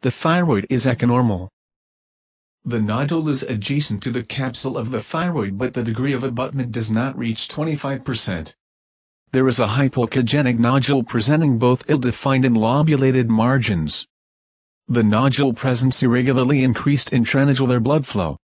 The thyroid is echonormal. The nodule is adjacent to the capsule of the thyroid, but the degree of abutment does not reach 25%. There is a hypoechogenic nodule presenting both ill-defined and lobulated margins. The nodule presents irregularly increased intranodular blood flow,